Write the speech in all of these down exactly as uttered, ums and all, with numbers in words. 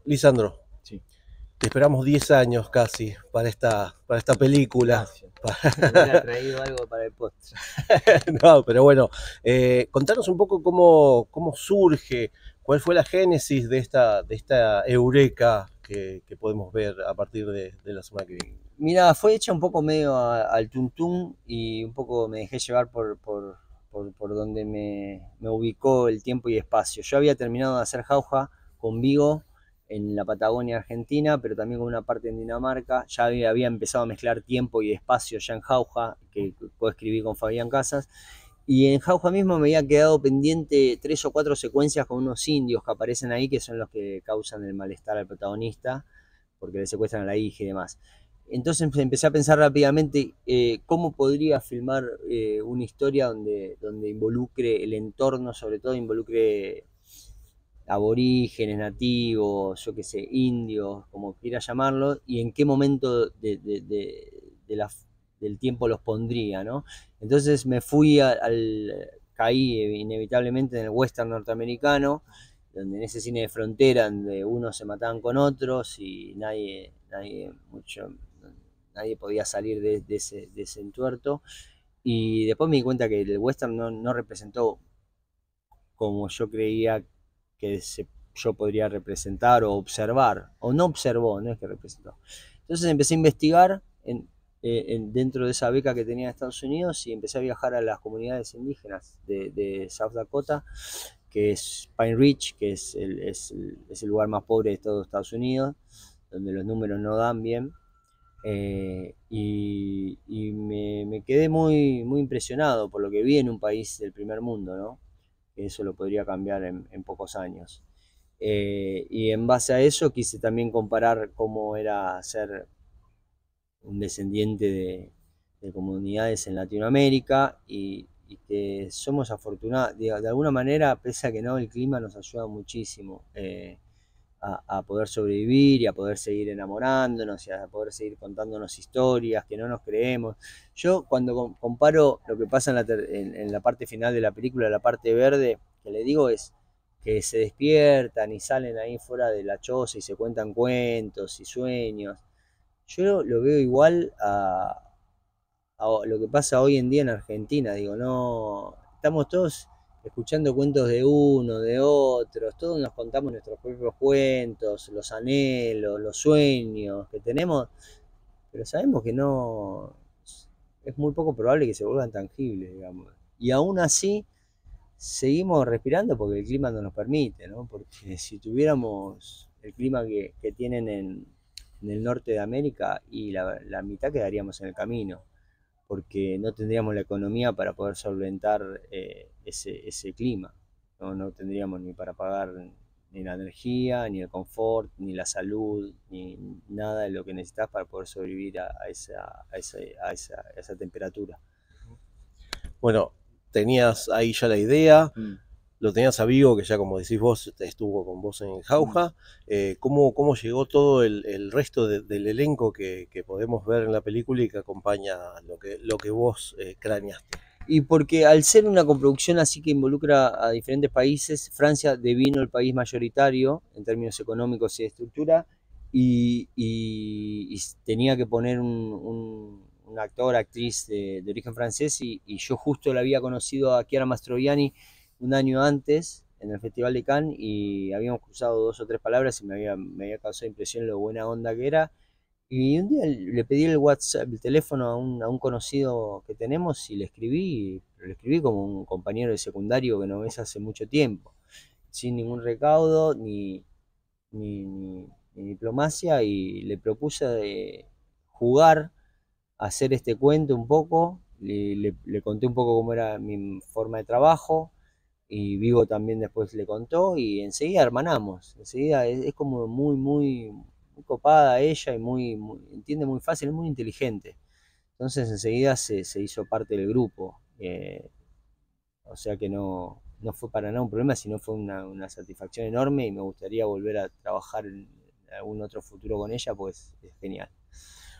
Lisandro, Sí. te esperamos diez años casi para esta, para esta película. Gracias. Me hubiera traído algo para el postre. No, pero bueno, eh, contanos un poco cómo, cómo surge, cuál fue la génesis de esta, de esta eureka que, que podemos ver a partir de, de la semana que viene. Mira, fue hecha un poco medio a- al tuntún y un poco me dejé llevar por, por, por, por donde me, me ubicó el tiempo y espacio. Yo había terminado de hacer Jauja con Vigo en la Patagonia Argentina, pero también con una parte en Dinamarca. Ya había, había empezado a mezclar tiempo y espacio ya en Jauja, que coescribí con Fabián Casas. Y en Jauja mismo me había quedado pendiente tres o cuatro secuencias con unos indios que aparecen ahí, que son los que causan el malestar al protagonista, porque le secuestran a la hija y demás. Entonces empecé a pensar rápidamente eh, cómo podría filmar eh, una historia donde, donde involucre el entorno, sobre todo involucre aborígenes, nativos, yo qué sé, indios, como quiera llamarlo, y en qué momento de, de, de, de la, del tiempo los pondría, ¿no? Entonces me fui a, al, caí inevitablemente en el western norteamericano, donde en ese cine de frontera, donde unos se mataban con otros y nadie, nadie, mucho, nadie podía salir de, de, ese, de ese entuerto. Y después me di cuenta que el western no, no representó como yo creía que se, yo podría representar o observar, o no observó, no es que representó. Entonces empecé a investigar en, eh, en, dentro de esa beca que tenía en Estados Unidos y empecé a viajar a las comunidades indígenas de, de South Dakota, que es Pine Ridge, que es el, es, el, es el lugar más pobre de todo Estados Unidos, donde los números no dan bien. Eh, y, y me, me, quedé muy, muy impresionado por lo que vi en un país del primer mundo, ¿no? Que eso lo podría cambiar en, en pocos años. Eh, y en base a eso quise también comparar cómo era ser un descendiente de, de comunidades en Latinoamérica y, y que somos afortunados, de, de, alguna manera, pese a que no, el clima nos ayuda muchísimo. Eh, A, a, poder sobrevivir y a poder seguir enamorándonos y a poder seguir contándonos historias que no nos creemos. Yo cuando comparo lo que pasa en la, en, en la parte final de la película, la parte verde, que le digo es que se despiertan y salen ahí fuera de la choza y se cuentan cuentos y sueños. Yo lo veo igual a, a lo que pasa hoy en día en Argentina. Digo, no, estamos todos escuchando cuentos de uno, de otros, todos nos contamos nuestros propios cuentos, los anhelos, los sueños que tenemos, pero sabemos que no, es muy poco probable que se vuelvan tangibles, digamos. Y aún así, seguimos respirando porque el clima no nos permite, ¿no? Porque si tuviéramos el clima que, que tienen en, en, el norte de América, y la, la mitad quedaríamos en el camino, porque no tendríamos la economía para poder solventar eh, ese, ese clima. ¿No? No tendríamos ni para pagar ni la energía, ni el confort, ni la salud, ni nada de lo que necesitas para poder sobrevivir a, a, esa, a, esa, a, esa, a esa temperatura. Bueno, tenías ahí ya la idea, mm. lo tenías a Vigo, que ya como decís vos, estuvo con vos en Jauja. Mm. Eh, ¿cómo, ¿Cómo llegó todo el, el resto de, del elenco que, que podemos ver en la película y que acompaña lo que, lo que vos eh, craneaste? Y porque al ser una coproducción así que involucra a diferentes países, Francia devino el país mayoritario en términos económicos y de estructura, y, y, y tenía que poner un, un, un actor, actriz de, de origen francés, y, y yo justo la había conocido a Chiara Mastroianni un año antes en el Festival de Cannes, y habíamos cruzado dos o tres palabras y me había, me había causado impresión lo buena onda que era. Y un día le pedí el WhatsApp, el teléfono a un, a un conocido que tenemos y le escribí, le escribí como un compañero de secundario que no ves hace mucho tiempo, sin ningún recaudo ni, ni, ni, ni diplomacia, y le propuse de jugar, a hacer este cuento un poco, le, le, le conté un poco cómo era mi forma de trabajo, y Vigo también después le contó, y enseguida hermanamos, enseguida es, es como muy, muy, muy copada ella, y muy, muy, entiende muy fácil, es muy inteligente. Entonces enseguida se, se hizo parte del grupo. Eh, o sea que no, no fue para nada un problema, sino fue una, una satisfacción enorme, y me gustaría volver a trabajar en algún otro futuro con ella, pues es genial.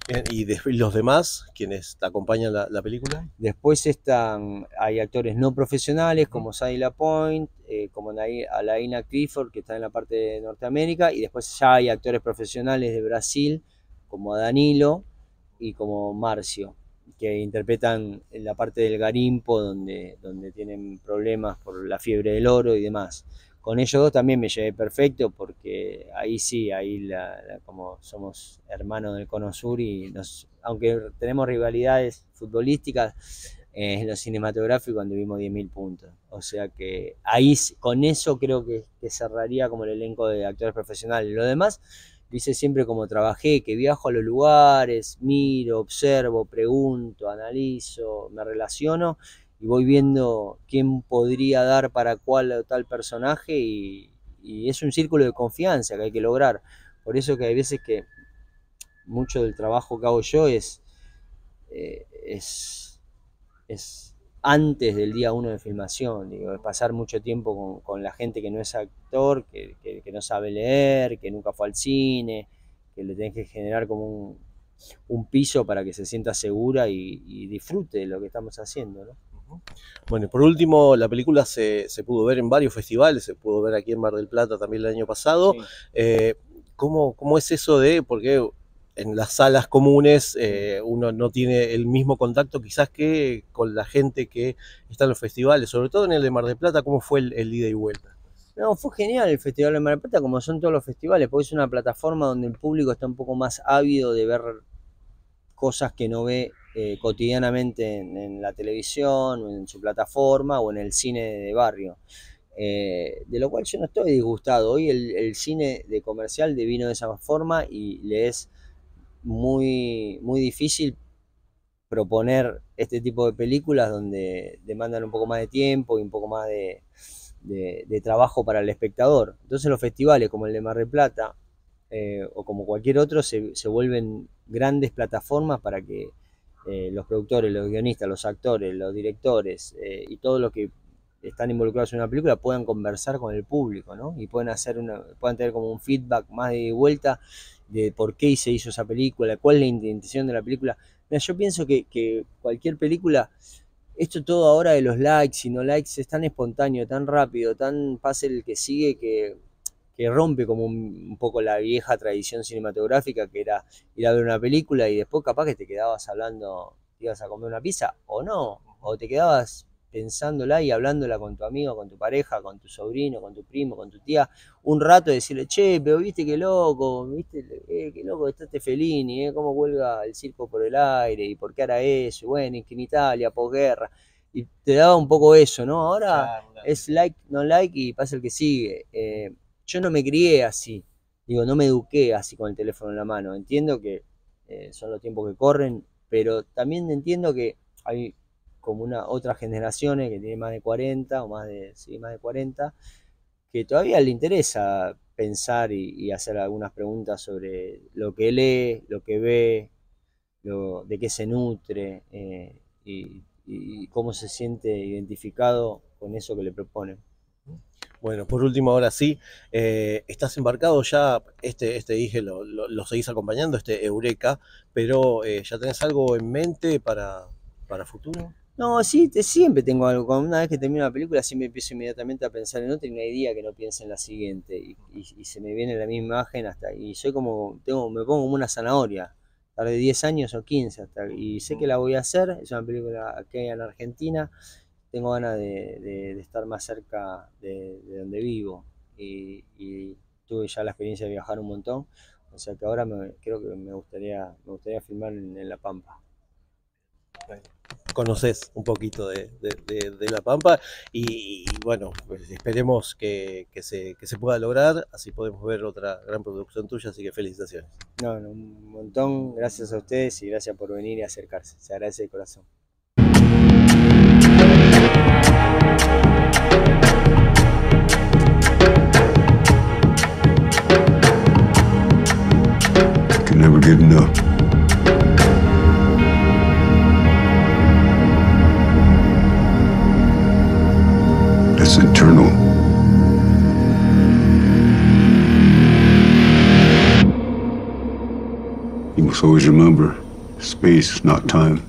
Bien, ¿y de, los demás, quienes te acompañan la, la película? Después están, hay actores no profesionales como Sadie Lapointe, eh, como Alaina Clifford, que está en la parte de Norteamérica, y después ya hay actores profesionales de Brasil, como Danilo y como Marcio, que interpretan en la parte del Garimpo, donde, donde tienen problemas por la fiebre del oro y demás. Con ellos dos también me llevé perfecto, porque ahí sí, ahí la, la, como somos hermanos del Cono Sur, y nos, aunque tenemos rivalidades futbolísticas, eh, en lo cinematográfico anduvimos diez mil puntos. O sea que ahí con eso creo que, que cerraría como el elenco de actores profesionales. Lo demás lo hice siempre como trabajé, que viajo a los lugares, miro, observo, pregunto, analizo, me relaciono, y voy viendo quién podría dar para cuál o tal personaje, y, y es un círculo de confianza que hay que lograr. Por eso que hay veces que mucho del trabajo que hago yo es, eh, es, es antes del día uno de filmación, digo, es pasar mucho tiempo con, con la gente que no es actor, que, que, que no sabe leer, que nunca fue al cine, que le tenés que generar como un, un piso para que se sienta segura y, y disfrute de lo que estamos haciendo, ¿no? Bueno, y por último, la película se, se pudo ver en varios festivales, se pudo ver aquí en Mar del Plata también el año pasado. Sí. Eh, ¿cómo, ¿Cómo es eso de, porque en las salas comunes eh, uno no tiene el mismo contacto quizás que con la gente que está en los festivales, sobre todo en el de Mar del Plata? ¿Cómo fue el, el ida y vuelta? No, fue genial el Festival de Mar del Plata, como son todos los festivales, porque es una plataforma donde el público está un poco más ávido de ver cosas que no ve eh, cotidianamente en, en la televisión, o en su plataforma, o en el cine de barrio. Eh, de lo cual yo no estoy disgustado. Hoy el, el cine de comercial devino de esa forma, y le es muy, muy difícil proponer este tipo de películas donde demandan un poco más de tiempo y un poco más de, de, de trabajo para el espectador. Entonces los festivales como el de Mar del Plata, eh, o como cualquier otro, se, se vuelven grandes plataformas para que eh, los productores, los guionistas, los actores, los directores eh, y todos los que están involucrados en una película puedan conversar con el público, ¿no? Y puedan hacer una, puedan tener como un feedback más de vuelta de por qué se hizo esa película, cuál es la intención de la película. Mira, yo pienso que, que cualquier película, esto todo ahora de los likes y no likes, es tan espontáneo, tan rápido, tan fácil el que sigue, que, que rompe como un, un poco la vieja tradición cinematográfica, que era ir a ver una película y después capaz que te quedabas hablando, te ibas a comer una pizza o no, o te quedabas pensándola y hablándola con tu amigo, con tu pareja, con tu sobrino, con tu primo, con tu tía, un rato, de decirle, che, pero viste qué loco, viste eh, qué loco está este Fellini, eh, cómo cuelga el circo por el aire, y por qué hará eso, y bueno, y que en Italia, posguerra, y te daba un poco eso, ¿no? Ahora claro, claro. Es like, no like, y pasa el que sigue. Eh, yo no me crié así, digo, no me eduqué así con el teléfono en la mano, entiendo que eh, son los tiempos que corren, pero también entiendo que hay como una, otras generaciones que tienen más de cuarenta, o más de, sí, más de cuarenta, que todavía le interesa pensar y, y hacer algunas preguntas sobre lo que lee, lo que ve, lo, de qué se nutre, eh, y, y cómo se siente identificado con eso que le proponen. Bueno, por último, ahora sí, eh, estás embarcado ya, este, este dije, lo, lo, lo seguís acompañando, este Eureka, pero eh, ¿ya tenés algo en mente para, para futuro? No, sí, te, siempre tengo algo. Una vez que termino la película, siempre empiezo inmediatamente a pensar en otra, y no hay día que no piense en la siguiente. Y, y, y se me viene la misma imagen hasta. Y soy como, tengo, me pongo como una zanahoria. Tardé diez años o quince hasta. Y sé que la voy a hacer. Es una película que hay en Argentina. Tengo ganas de, de, de estar más cerca de, de donde vivo. Y, y tuve ya la experiencia de viajar un montón. O sea que ahora me, creo que me gustaría, me gustaría filmar en, en La Pampa. Bueno, conoces un poquito de, de, de, de La Pampa, y, y bueno, pues esperemos que, que, se, que se pueda lograr, así podemos ver otra gran producción tuya, así que felicitaciones. No, no, un montón, gracias a ustedes y gracias por venir y acercarse, se agradece de corazón. Can never get enough. It's eternal. You must always remember, Space, not time.